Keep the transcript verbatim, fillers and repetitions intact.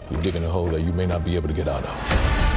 You're digging a hole that you may not be able to get out of.